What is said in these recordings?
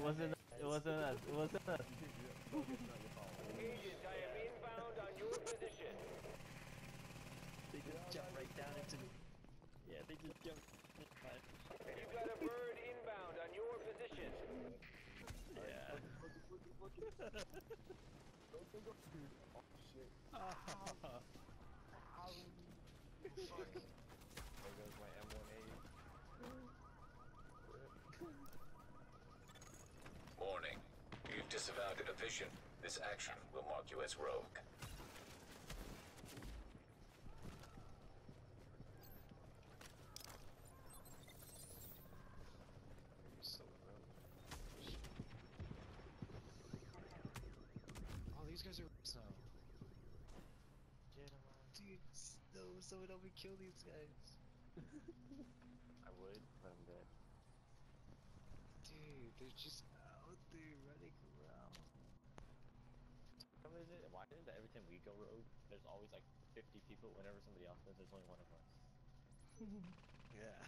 wasn't us. It wasn't us. It wasn't us. Agent, I am inbound on your position. They just jumped right down into the... Yeah, they just jumped. You got a bird inbound on your position. Yeah. Oh shit. Fuck. There goes my M1A. Warning. You've disavowed a division. This action will mark you as rogue. You're so rogue. Oh, these guys are so. Dude, no, someone help me kill these guys. I would, but I'm dead. Dude, they're just out there running around. How is it? Why is it that every time we go rogue, there's always like 50 people? Whenever somebody else does, there's only one of us. Yeah.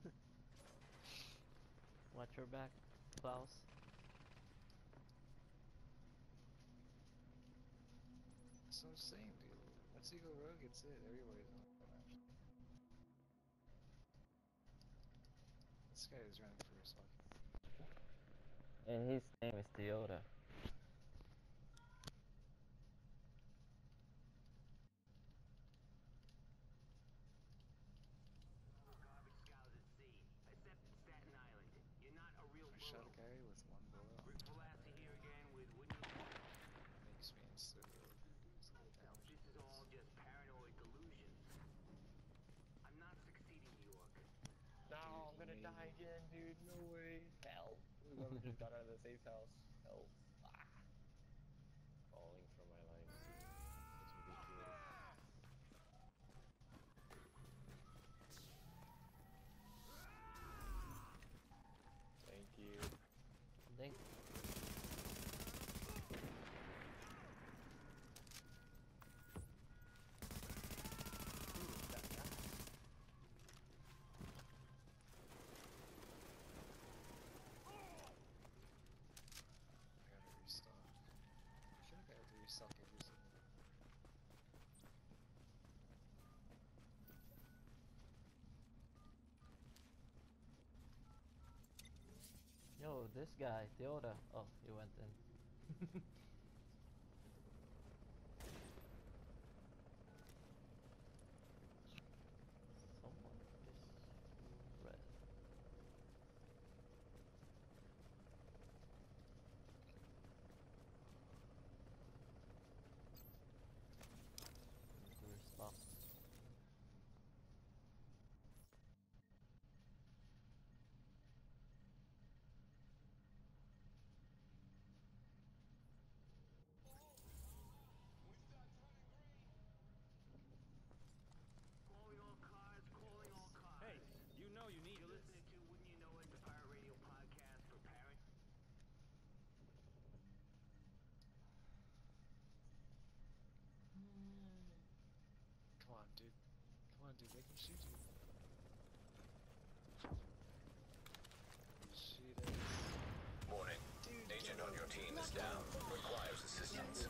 Watch your back, Klaus. That's what I'm saying, dude. Once you go rogue, it's it. Everybody's on that actually. This guy is running for his fucking. And his name is Toyota. Garbage scout at sea. Except Staten Island. You're not a real I shot a guy with one bullet. We'll have to hear again with wouldn't you? Makes me so rogue. This is all just paranoid delusions. I'm not succeeding, New York. No, I'm gonna die again, dude. No way. Help. Whoever just got out of the safe house. Help. Ah. Falling for my life. It's ridiculous. Thank you. Thank. I gotta restock. I feel like I have to restock every single one. Yo, this guy, Toyota. Oh, he went in. Someone is red. We're stopped. Calling all cars, calling all cars. Hey, you know you need You're this. listening to Wouldn't You Know It, the Pirate Radio podcast for parents. Come on, dude. Come on, dude. Make him shoot you. Shoot us. Warning. Dude, Agent on your team is down. Requires assistance.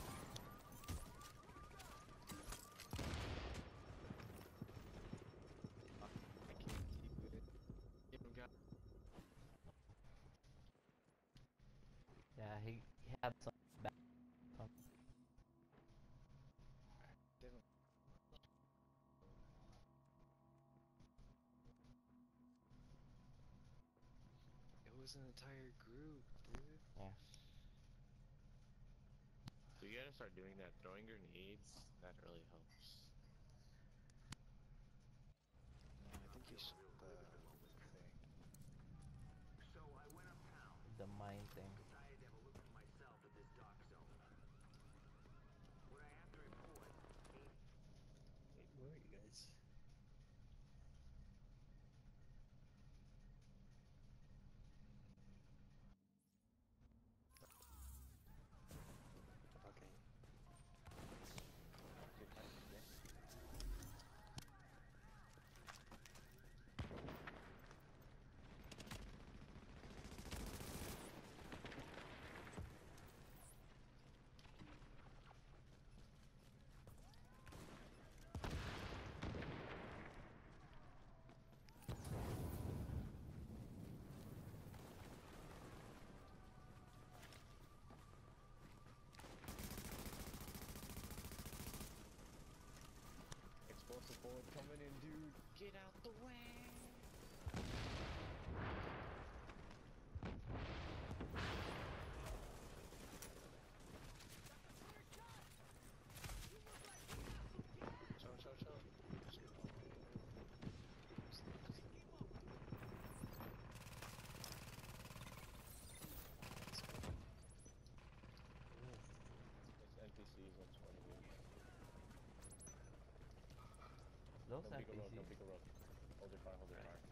I can't keep it. Give him gun. Yeah, he had some back. Didn't. It was an entire group, dude. Yeah. So you gotta start doing that. Throwing grenades, that really helps. No, I think you should thing. So I went uptown. The mine thing. Decided to have a look for myself at this DarkZone. What I have to report, Hey, where are you guys? Okay. Good time today. one coming in, dude. Get out the way. Chill. It's NPCs on 20 minutes. Those Don't peek a road, NPCs. don't peek a road. Hold your fire, hold your fire.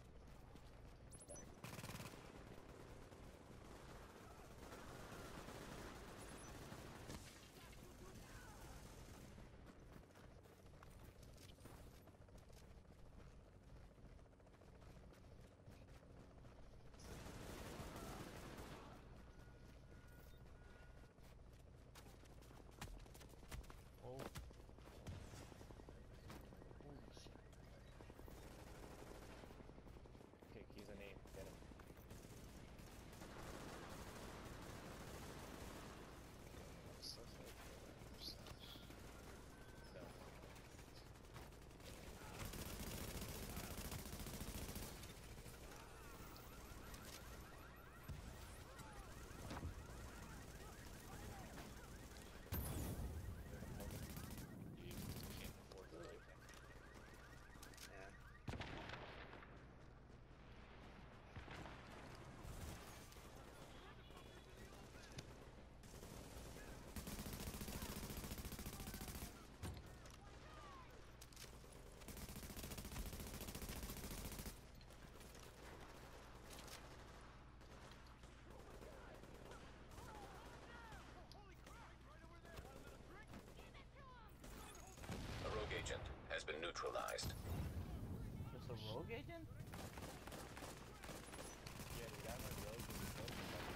Oh, Holy shit. Okay, keys a name. Get him. No. You can't afford to take them. Yeah. A rogue agent has been neutralized. just a rogue agent? Yeah, the guy went rogue and he killed himself.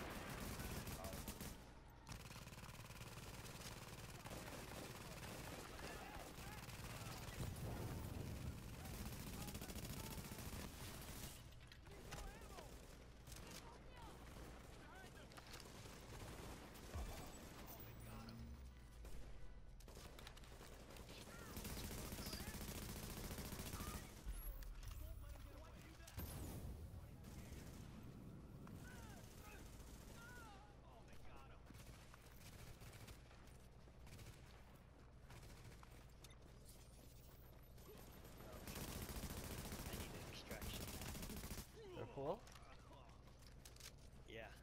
I need an extraction. They're full? Yeah.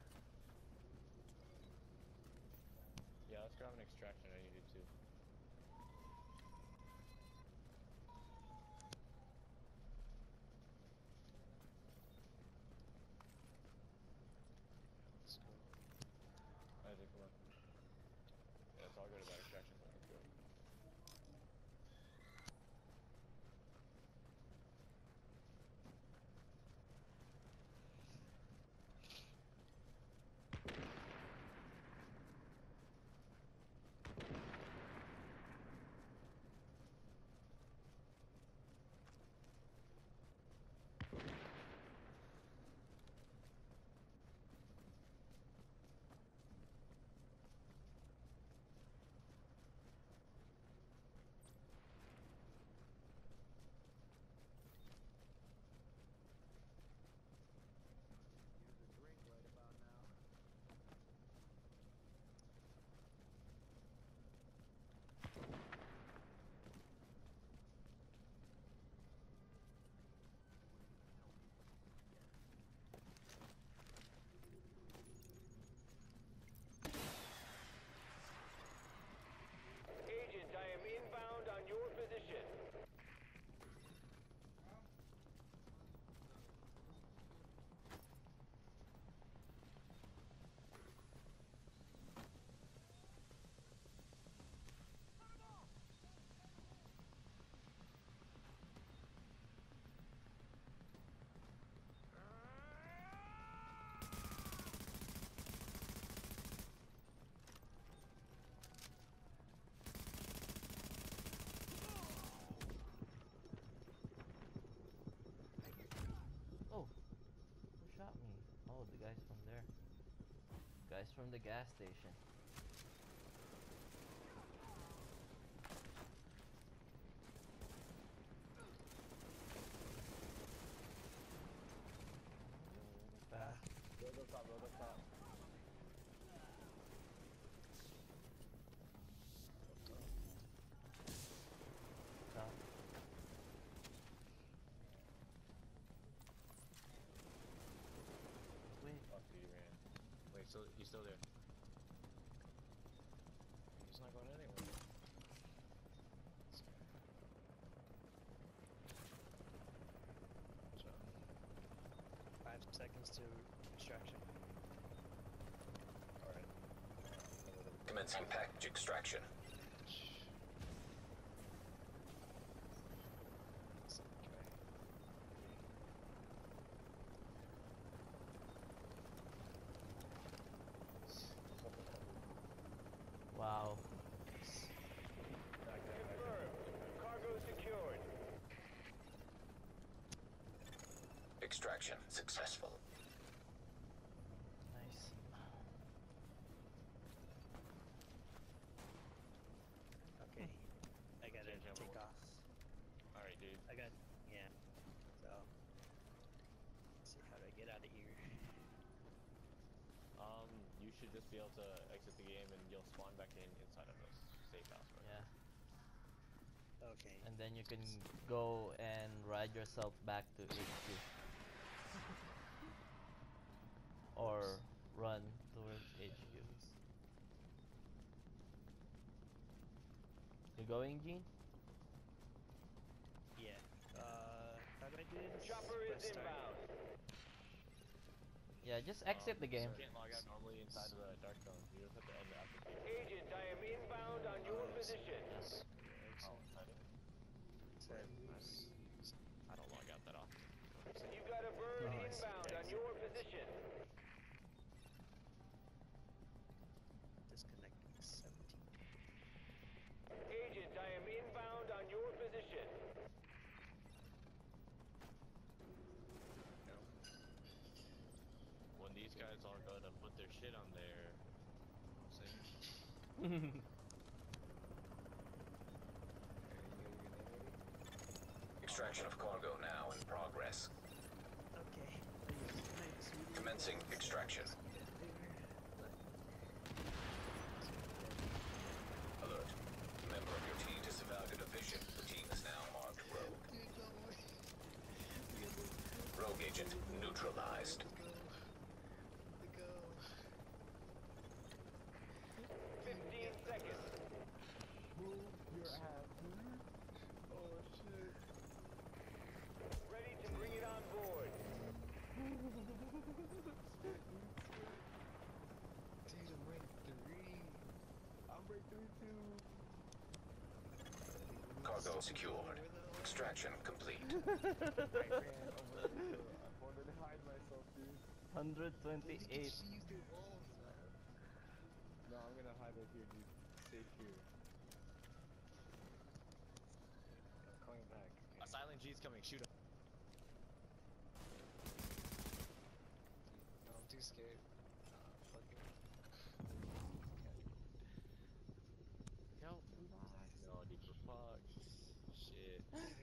Yeah, let's grab an extraction. I need it too. Let's go. Isaac, come on. Yeah, it's all good about extraction. Let's go. Agent, I am inbound on your position. Oh, who shot me? Oh, the guys from there. Guys from the gas station. top, bro. Up top. Top. Wait. Fuck, dude, he ran. Wait, so he's still there. He's not going anywhere. So, 5 seconds to extraction. Alright. Commencing package extraction. Wow. Cargo secured. Extraction successful. Nice. Okay. I gotta Change take ammo. off. Alright, dude. Yeah. So, let's see how do I get out of here. You should just be able to exit the game and you'll spawn back inside of this safe house, right? Yeah. Okay. And then you can go and ride yourself back to HQ. Or run towards HQ. You going, Gene? Yeah. How do I do this? Chopper is Press start. inbound. Yeah, just exit the game. You can't log out normally inside of the DarkZone. You just have to end the application. Agent, I am inbound on your position. Oh, I didn't. I don't log out that often. You got a bird Oh, I see. inbound on your position. Disconnecting 17. Agent, I am inbound on your position. When these guys all go to put their shit on there, Extraction of cargo now in progress. Okay. Commencing extraction. Alert. Member of your team disavowed a division. The team is now marked rogue. Rogue agent neutralized. 15 seconds. move your ass, dude. Oh shit. Ready to bring it on board. Dude, I'm rank 3. I'm rank 3 too. Cargo secured. Extraction complete. I ran over there. I wanted to hide myself, dude. 128. No, I'm gonna hide right here, dude. Safe here. I'm coming back. A silent G's coming. Shoot him. No, I'm too scared. Fuck it. Yo, no, dude, for fuck's shit.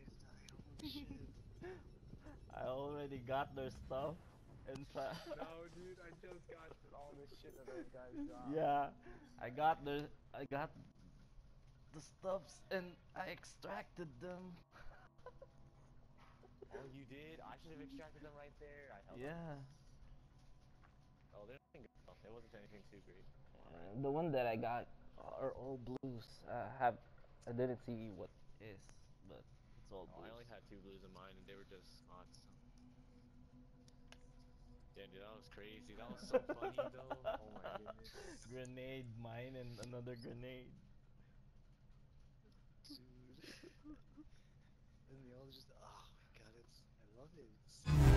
I already got their stuff and try. No, dude, I just got all this shit that those guys dropped. Yeah, I got the stuffs and I extracted them. Oh, you did? I should have extracted them right there. I held on. Yeah. Oh, there's nothing good. It wasn't anything too great. The one that I got are all blues. I didn't see what is, but it's all Oh, I blues. only had 2 blues in mine, and they were just spots. Damn, dude, that was crazy. That was so funny, though. Oh my goodness. Grenade, mine, and another grenade. Dude. And they all just, oh my god, I love it.